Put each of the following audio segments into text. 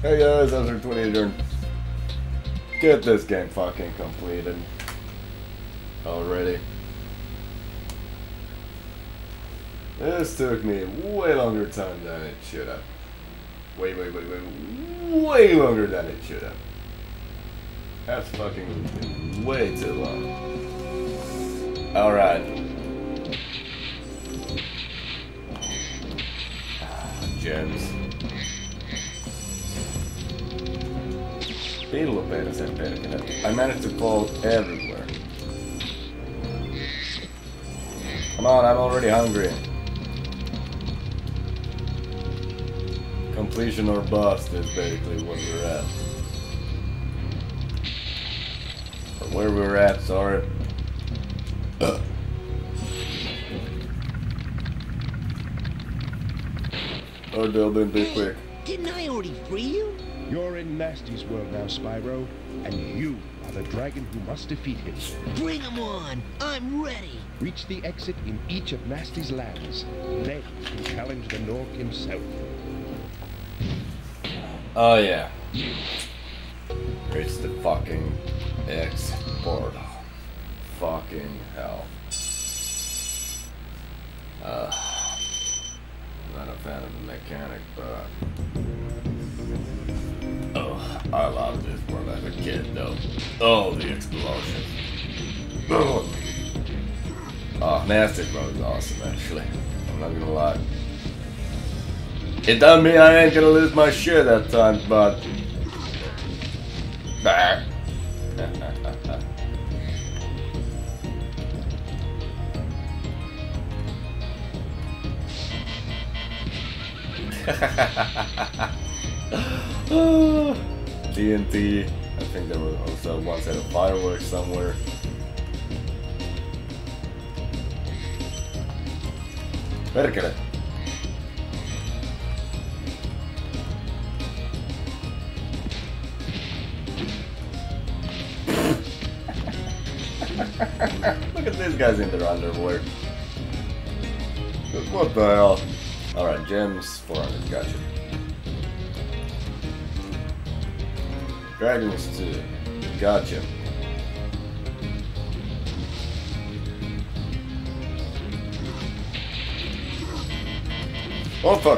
Hey guys, Ezra 28 turn. Get this game fucking completed already. This took me way longer time than it should have. Way longer than it should have. That's fucking way too long. Alright. Gems. Piilopersen perkele. I managed to fall everywhere. Come on, I'm already hungry. Completion or bust is basically what we're at. Or where we're at, sorry. Oh, Dylan, be quick. Didn't I already free you? You're in Nasty's world now, Spyro, and you are the dragon who must defeat him. Bring him on! I'm ready! Reach the exit in each of Nasty's lands. Then you can challenge the Nork himself. Oh yeah. Reach the fucking exit portal. Fucking hell. Not a fan of the mechanic, but oh, I loved this world as a kid though. Oh, the explosions. Oh, Nasty's world is awesome actually. I'm not gonna lie. It doesn't mean I ain't gonna lose my shit at times, but TNT. I think there was also one set of fireworks somewhere. Perkele. Look at these guys in their underwear. What the hell? Alright, gems, 400, gotcha. Dragons 2, gotcha. Oh fuck!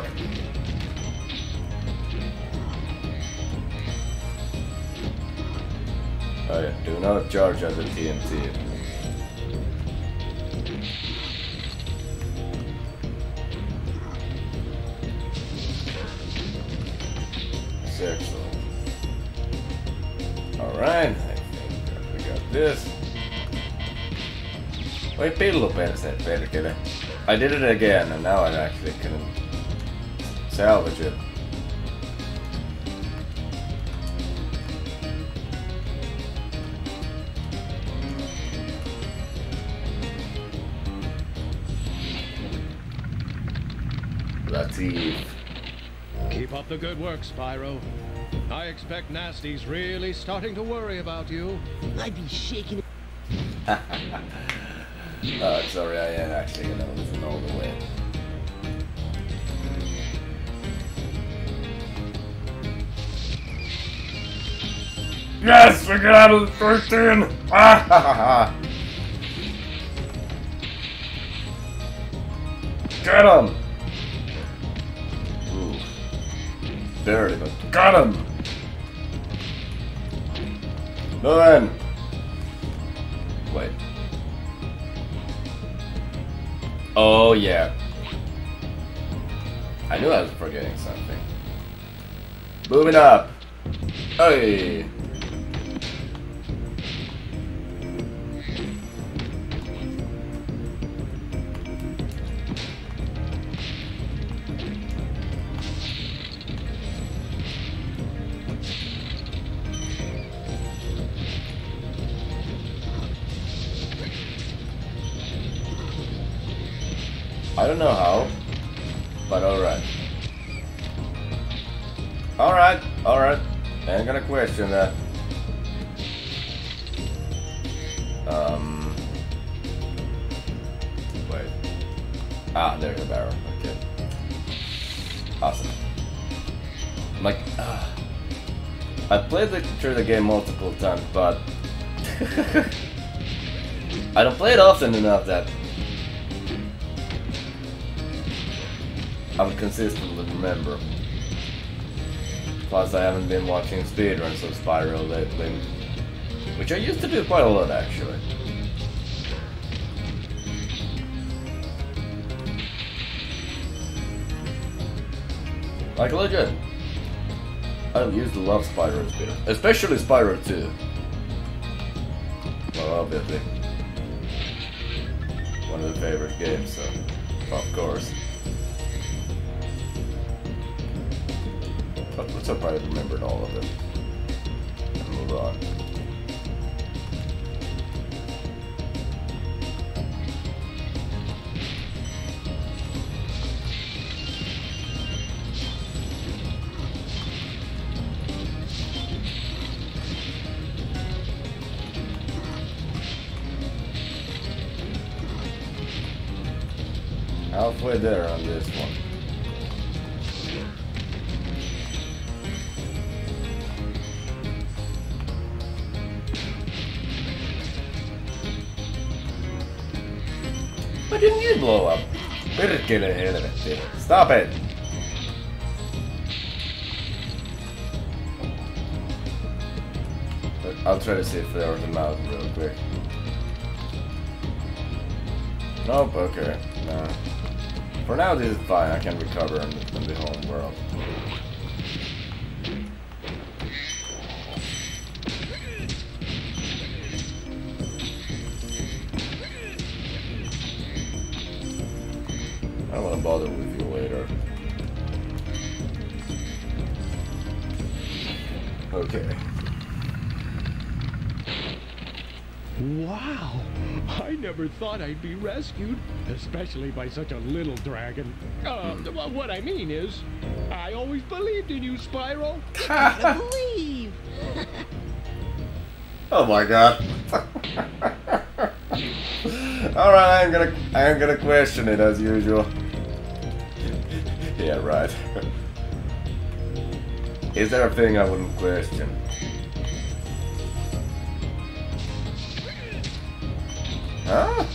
Oh yeah, do not charge at the TNT. Excellent. Alright, I think we got this. Wait, piiloperseet perkele. I did it again and now I actually couldn't salvage it. Latif. Keep up the good work, Spyro. I expect Nasty's really starting to worry about you. I'd be shaking. Sorry, I ain't actually gonna listen all the way. Yes, we got out of the 13! Get him! Ooh. Barely, but got him! No then! Wait. Oh yeah. I knew I was forgetting something. Moving up! Hey! I don't know how, but alright. Alright. Ain't gonna question that. Wait. Ah, there's a barrel. Okay. Awesome. I'm like, I played through the game multiple times, but I don't play it often enough that I would consistently remember. Plus, I haven't been watching speedruns of Spyro lately, which I used to do quite a lot, actually. Like, legit. I used to love Spyro speedruns, especially Spyro 2. Well, obviously. One of the favorite games, so of course. But let's hope I remembered all of them. And move on. Halfway there on this one. Why didn't you blow up? Perkele helvetti. Stop it! But I'll try to see if there was a mouth real quick. Nope, okay. Nah. For now this is fine, I can recover in the home world. I don't want to bother with you later. Okay. Wow! I never thought I'd be rescued, especially by such a little dragon. What I mean is, I always believed in you, Spyro. I believe. Oh my god. Alright, I am gonna question it as usual. Yeah, right. Is there a thing I wouldn't question? Huh?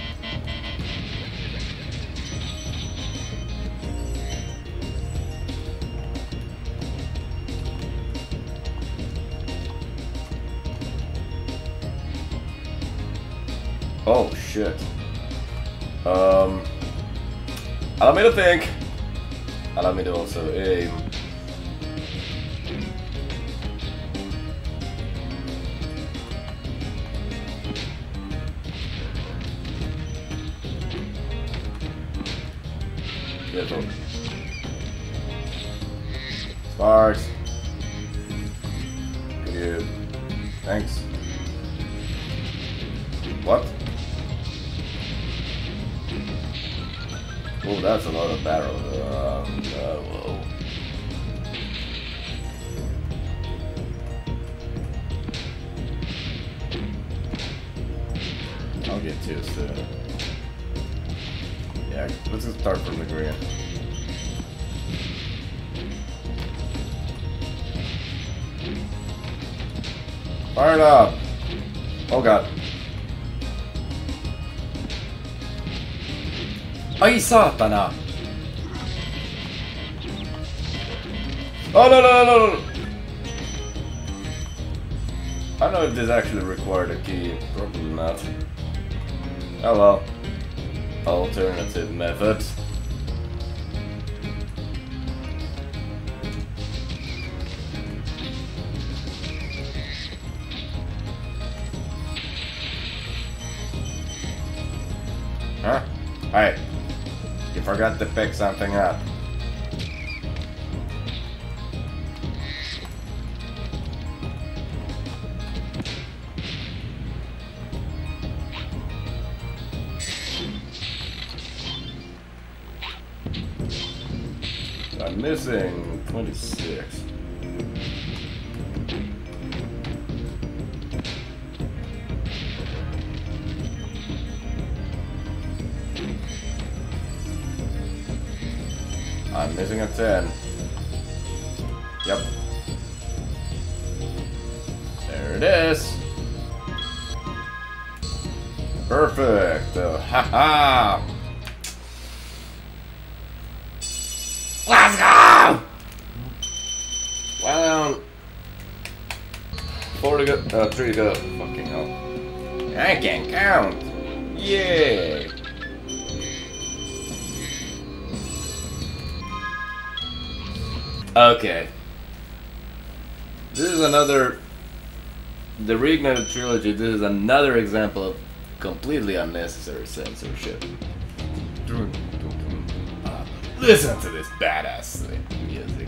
Oh shit. Allow me to think. Allow me to also aim. Careful. Sparks. Good. Thanks. What? Oh, that's a lot of barrels. Whoa. I'll get to it soon. Yeah, let's just start from the green. Fire it up! Oh god. Ai saatana! Oh no! I don't know if this actually required a key. Probably not. Oh well. Alternative methods. Huh? Hey, you forgot to pick something up. I'm missing 26. I'm missing a 10. Yep. There it is. Perfect. Haha. Let's go! Well, 4 to go, 3 to go. Fucking hell. I can count. Yay. Okay. This is another... The Reignited Trilogy, this is another example of completely unnecessary censorship. Listen to this badass music.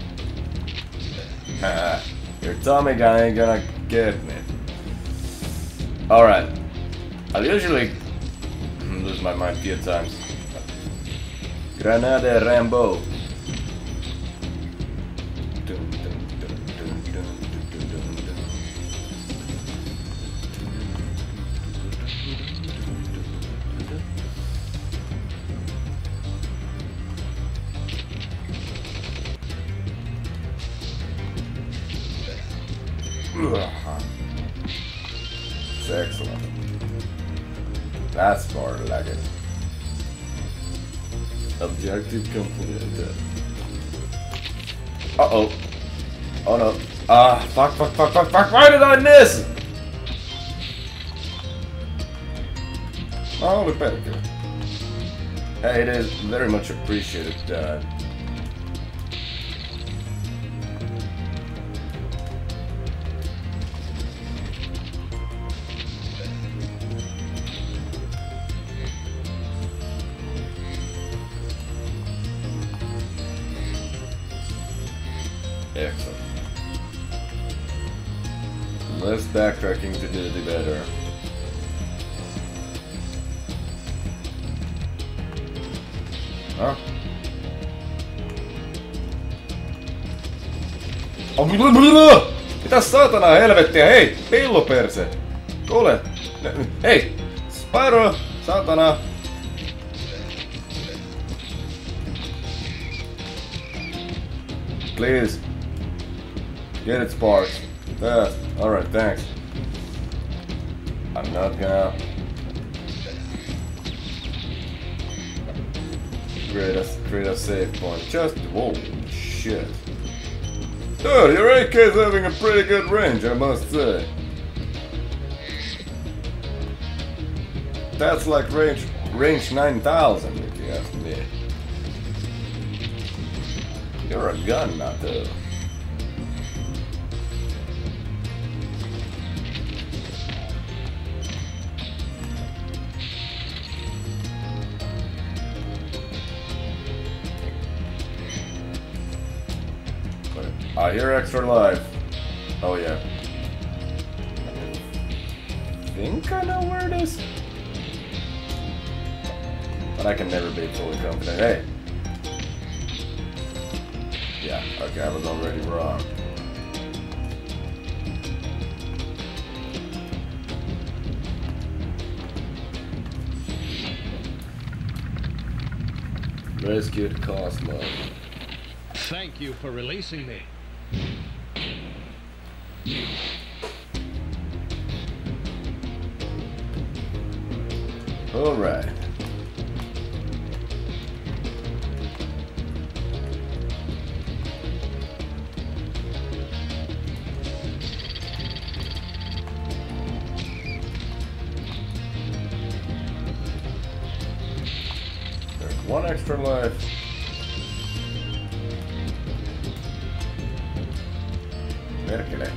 Your Tommy gun ain't gonna get me. Alright. I'll usually lose my mind a few times. Granada Rambo. It's excellent. That's more like it. Objective completed. Uh-oh. Oh no. Fuck. Why did I miss? Oh, look better. Hey, it is very much appreciated, Excellent. Less backtracking to do the better. Huh? Mitä saatana helvettiä, hei! Pilloperse! Kuule! Hei! Spyro! Saatana! Please! Get it, Sparks. Fast. Alright, thanks. I'm not gonna... create a save point. Just... whoa, shit. Dude, your AK's having a pretty good range, I must say. That's like range 9000, if you ask me. You're a gun, not though. I hear extra life. Oh yeah. I think I know where it is. But I can never be fully confident. Hey! Yeah, okay, I was already wrong. Rescued Cosmo. Thank you for releasing me. All right. There's one extra life. Perkele.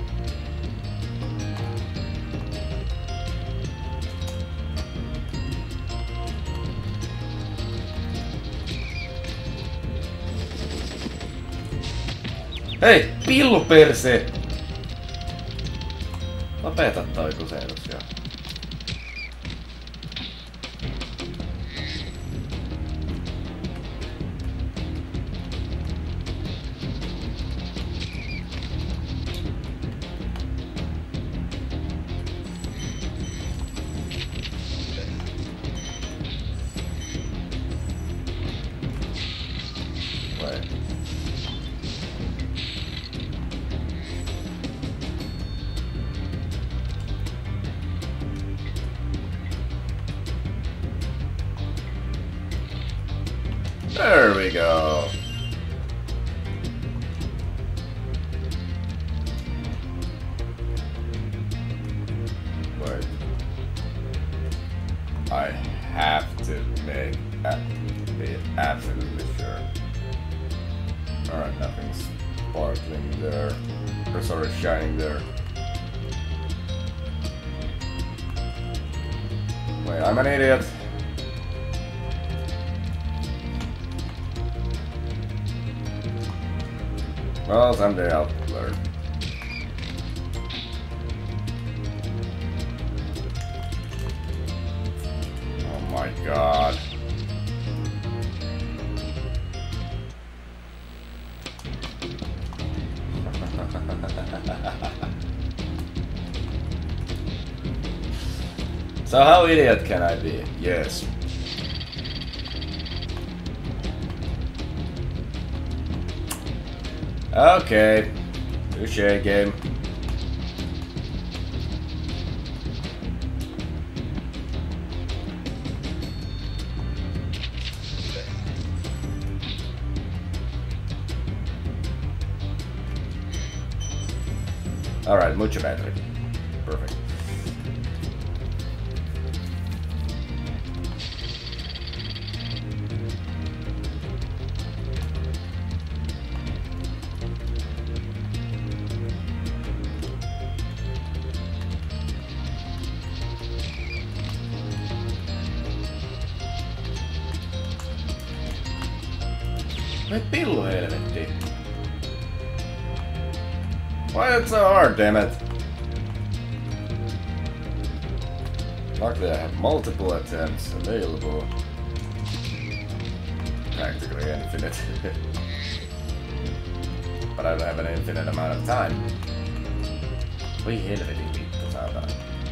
Hei, pilluperse! Lopeta toi kusetus jo. There we go. Wait. I have to be absolutely sure. Alright, nothing's sparkling there. Or sort of shining there. Wait, I'm an idiot. Well, someday I'll learn. Oh my god. So how idiot can I be? Yes. Okay. Touché, game. Alright, mucho better. Perfect. Vai pillu helvetti. Why it's so hard, damn it? Luckily I have multiple attempts available. Practically infinite. But I don't have an infinite amount of time. Voi helvetin vittu saatana.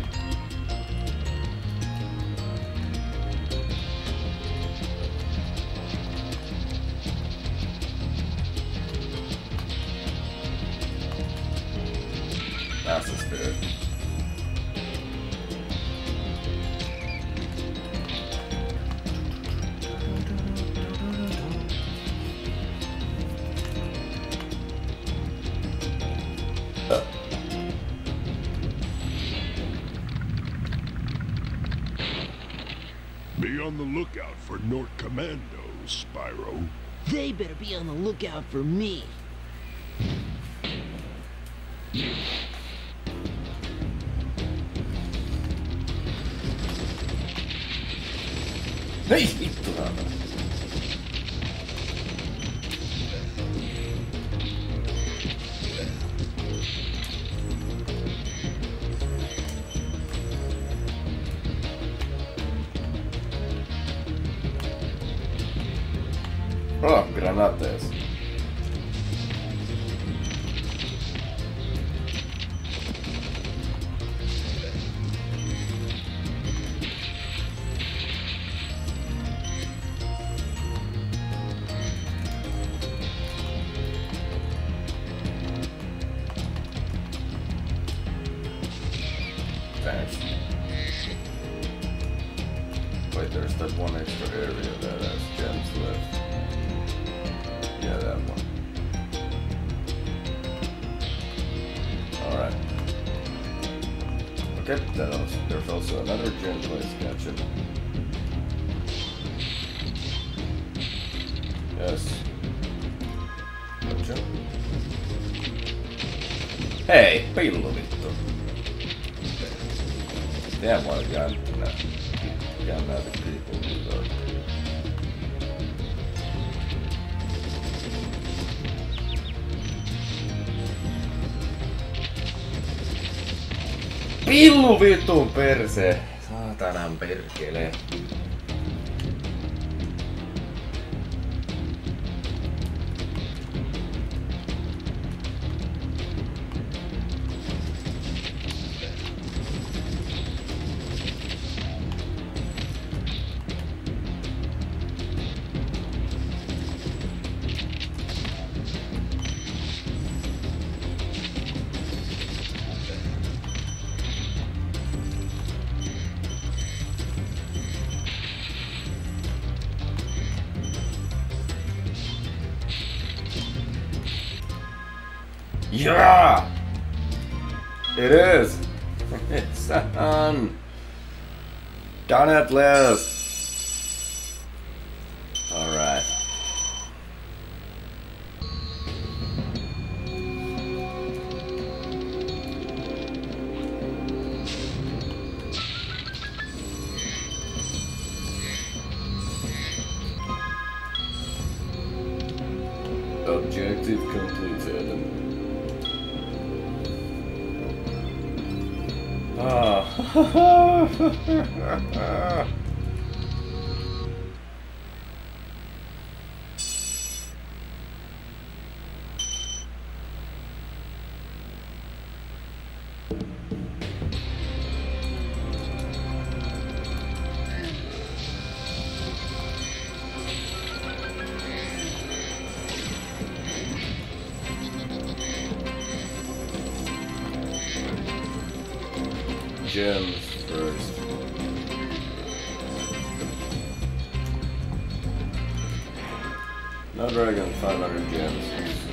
That's the spirit. Be on the lookout for Nort Commandos, Spyro. They better be on the lookout for me. Ei vittu saatana. Oh, granates. Thanks. Wait, there's that one extra area that has gems left. Yeah, that one. Alright. Okay, there's also another gem place, gotcha. Yes. Gotcha. Hei, pillu vittu. Damn, what a gun. No. Gun other people though. Pillu vittuun perse! Saatanan perkele. Yeah! It is! It's done! Done at last! Alright. Objective completed. Ah. Gems first. No dragon, 500 gems.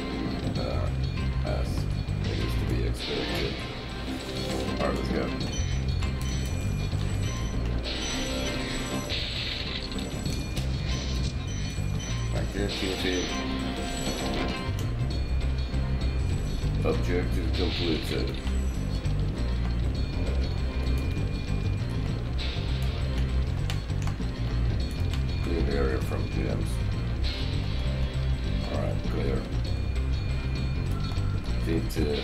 As is to be expected. Alright, let's go. Activity. Objective completed. Clear the area from gems. Alright, clear. D2.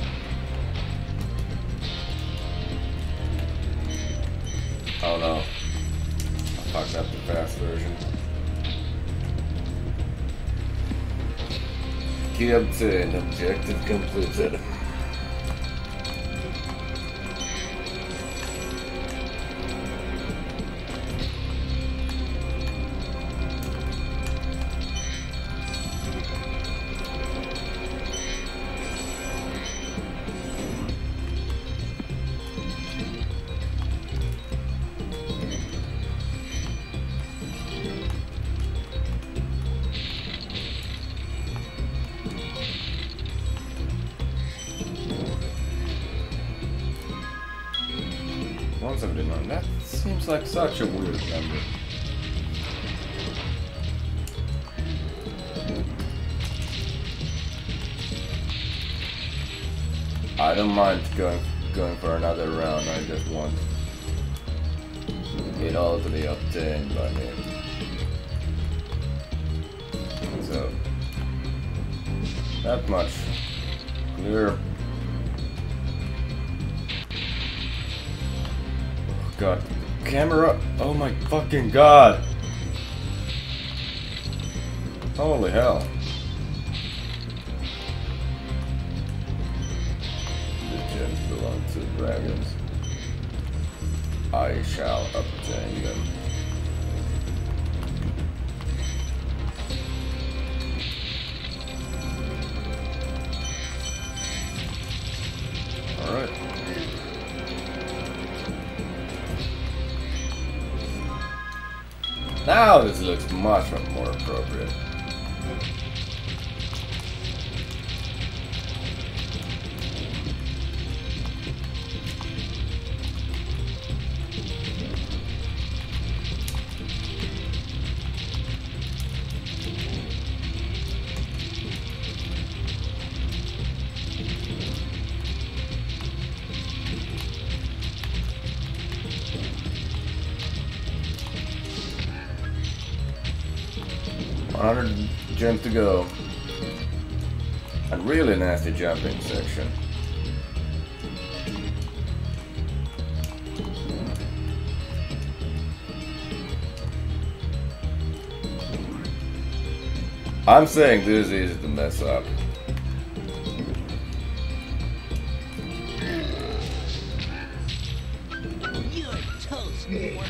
Oh no. I fucked up the fast version. Key obtained. Objective completed. That seems like such a weird number. I don't mind going for another round. I just want it all to be obtained by me. So that much clear. God, camera! Oh my fucking god! Holy hell! The gems belong to dragons. I shall obtain them. All right. Now this looks much more appropriate. Gems to go. A really nasty jumping section. I'm saying this is easy to mess up. You're toast, Nork.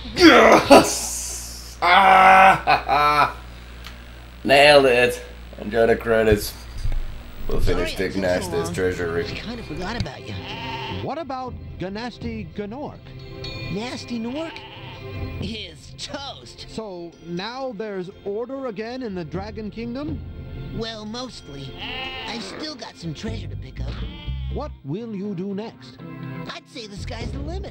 Yes! Ah! Nailed it! Enjoy the credits. We'll finish Sorry, Dick it took so Nasty's long. treasury. I kind of forgot about you. What about Gnasty Gnorc? Nasty Nork is toast. So now there's order again in the Dragon Kingdom? Well, mostly. I still got some treasure to pick up. What will you do next? I'd say the sky's the limit.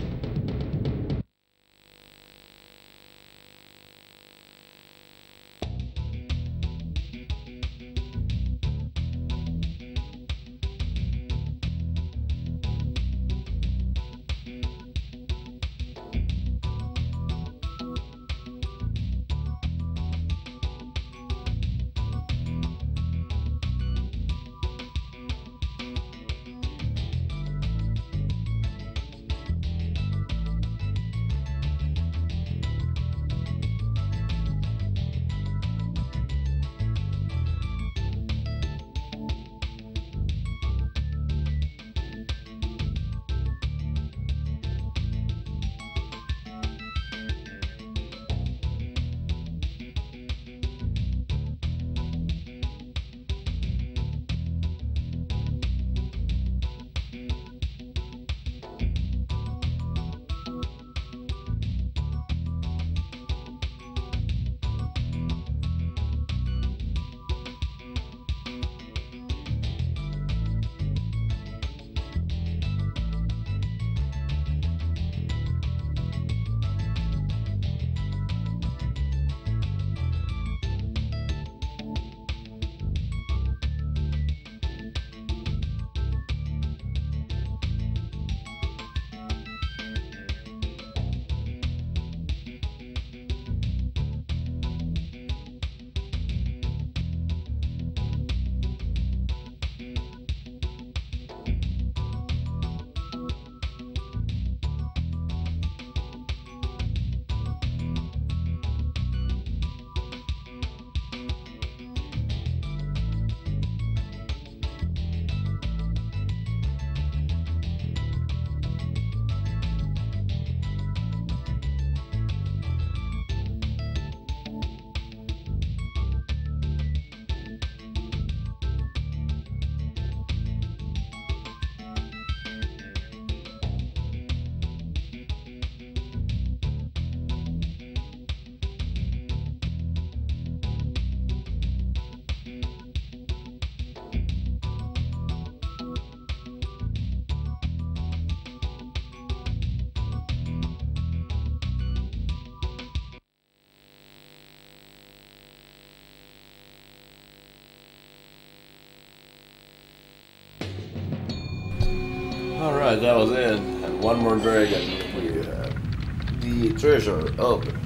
Alright, that was it. And one more dragon. We have the treasure open.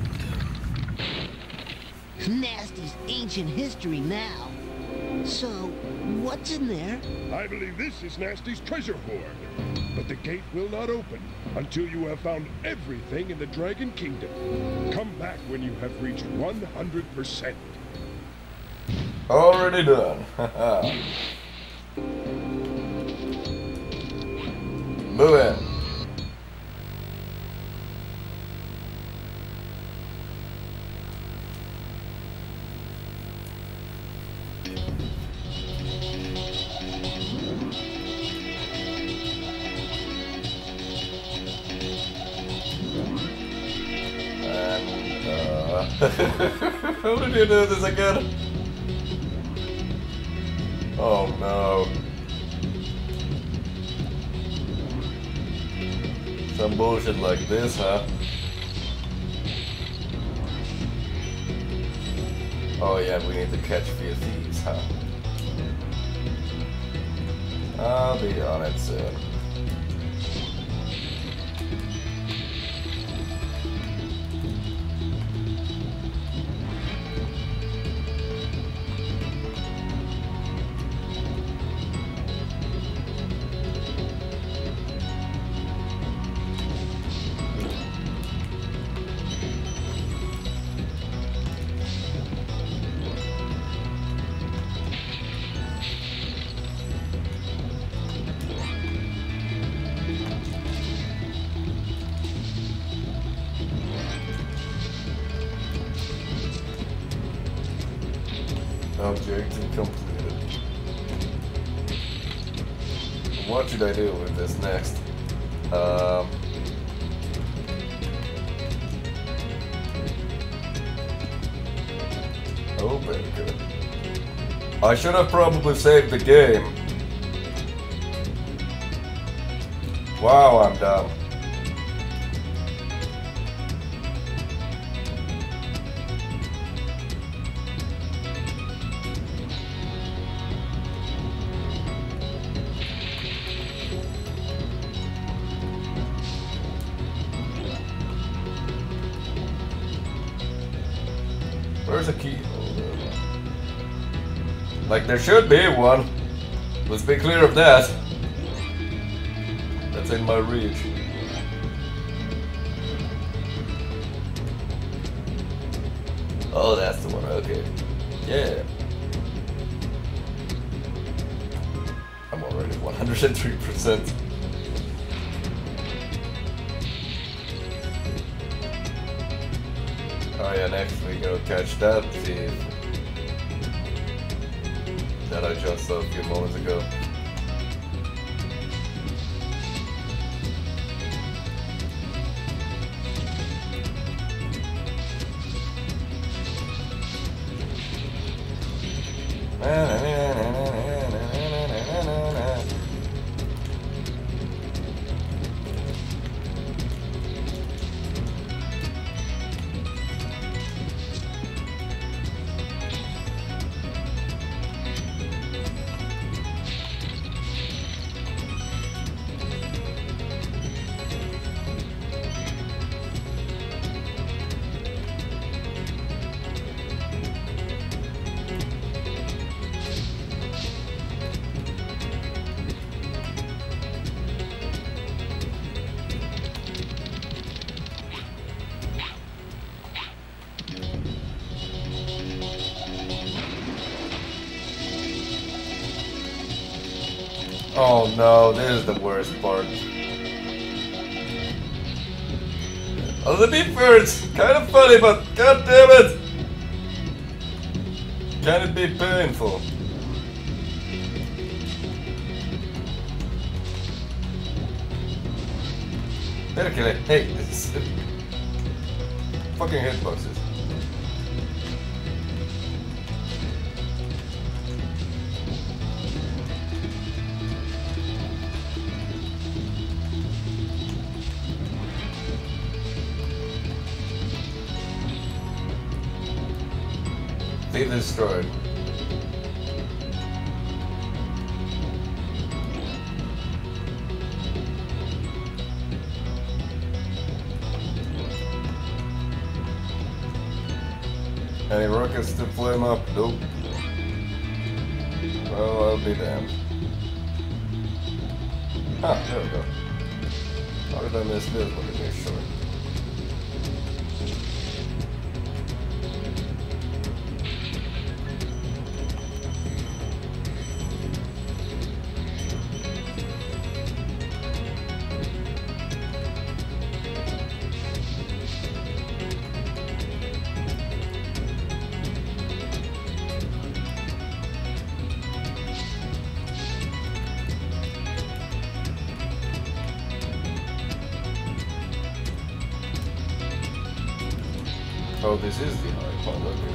Nasty's ancient history now. So, what's in there? I believe this is Nasty's treasure hoard. But the gate will not open until you have found everything in the Dragon Kingdom. Come back when you have reached 100%. Already done. Move in. How did you do this again? Oh no. Some bullshit like this, huh? Oh yeah, we need to catch few thieves, huh? I'll be on it soon. Objective completed. What should I do with this next? Open. Good. I should have probably saved the game. Wow, I'm dumb. Where's the key? Like there should be one. Let's be clear of that. That's in my reach. Oh, that's the one. Okay. Yeah. I'm already 103%. Oh yeah, next we go catch that thief that I just saw a few moments ago. Oh no, this is the worst part. Oh, the beep birds! Kind of funny, but god damn it! Can it be painful? Perkele, hey, this is fucking hitboxes. Be destroyed. Any rockets to flame up? Nope. Well, I'll be damned. Ah, there we go. How did I miss this one to make sure? Oh, this is the high point, okay.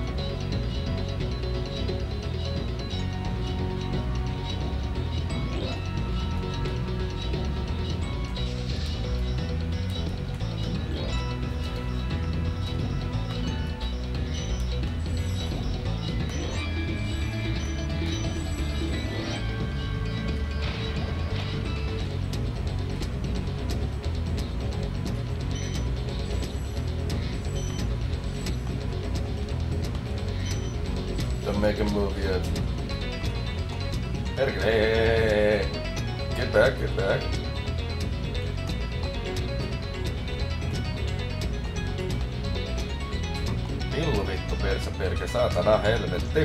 Don't make a move yet. Hey, get back, get back. Pillu vittu perke, saatana helvetti.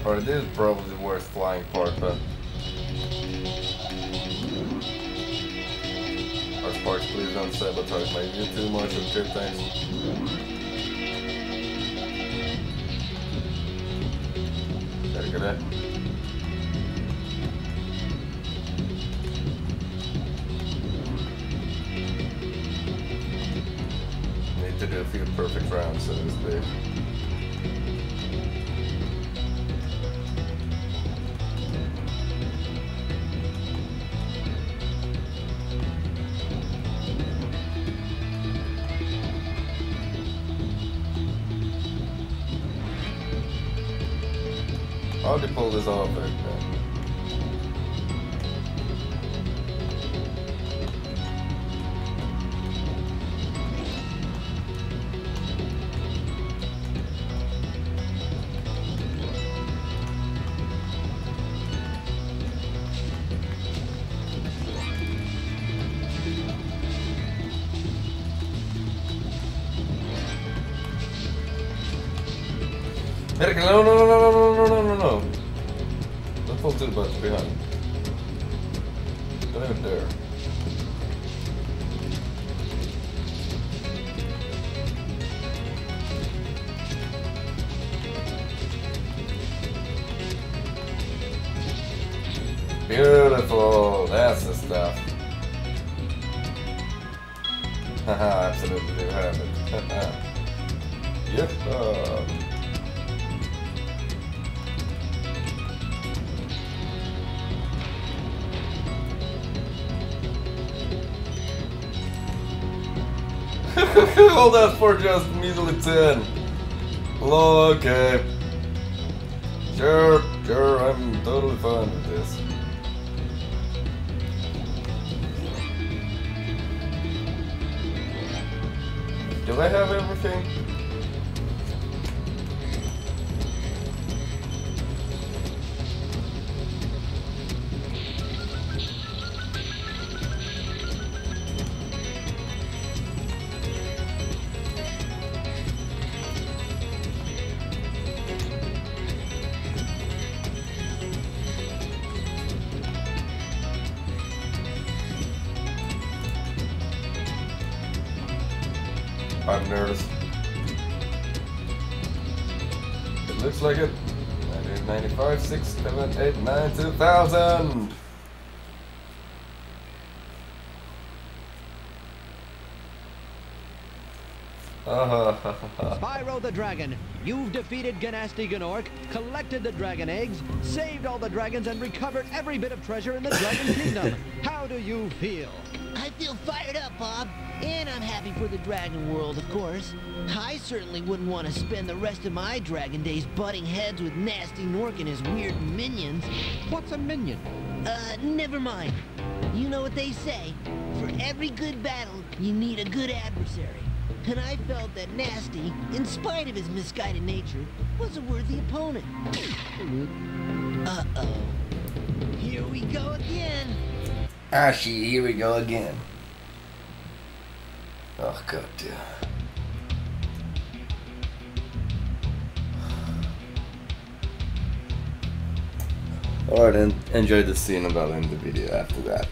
Alright, this is probably the worst flying part, but... Our sparks, please don't sabotage my view too much, okay, thanks. Gotta get that. Need to do a few perfect rounds, so to speak. How to pull this off right now? Eric, no. Don't pull too much behind. Don't even dare. Beautiful, that's the stuff. Haha, absolutely do have it. Yep. All that for just measly 10. Okay. Sure, I'm totally fine with this. Do I have everything? I'm nervous. It looks like it. 1995, 6, 7, 8, 9, 2000! Spyro the Dragon, you've defeated Gnasty Gnorc, collected the dragon eggs, saved all the dragons, and recovered every bit of treasure in the Dragon Kingdom. How do you feel? I feel fired up, Bob. And I'm happy for the dragon world, of course. I certainly wouldn't want to spend the rest of my dragon days butting heads with Gnasty Gnorc and his weird minions. What's a minion? Never mind. You know what they say. For every good battle, you need a good adversary. And I felt that Gnasty, in spite of his misguided nature, was a worthy opponent. Uh-oh. Here we go again. Ah, shit, here we go again. Oh, god damn. Alright, then enjoy the scene and I'll end the video after that.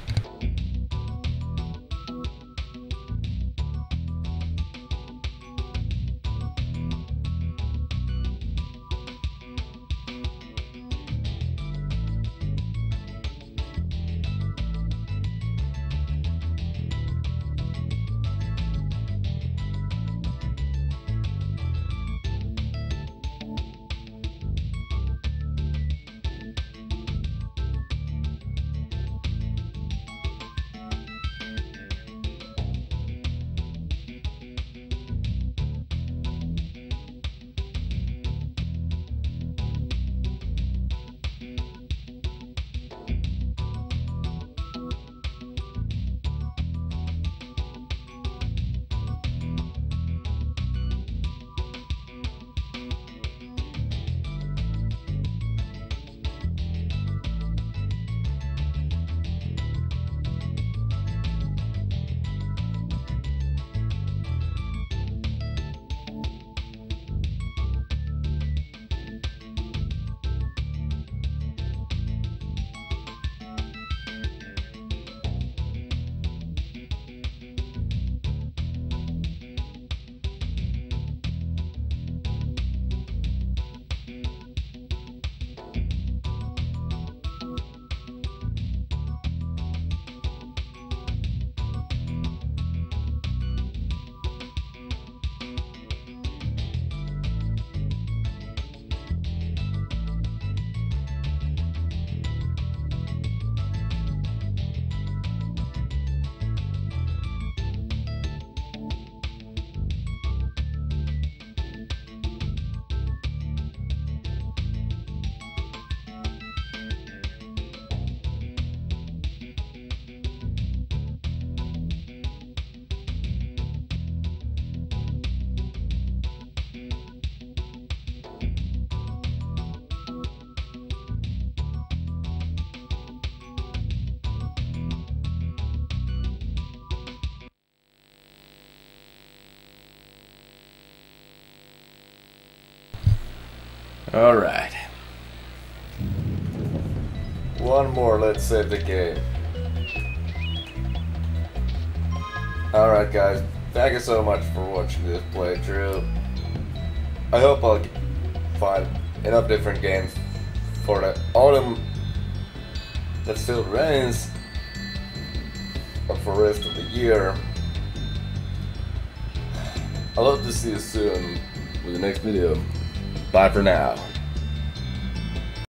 Alright. One more, let's save the game. Alright guys, thank you so much for watching this playthrough. I hope I'll find enough different games for the autumn that still rains, but for the rest of the year. I'll hope to see you soon with the next video. Bye for now.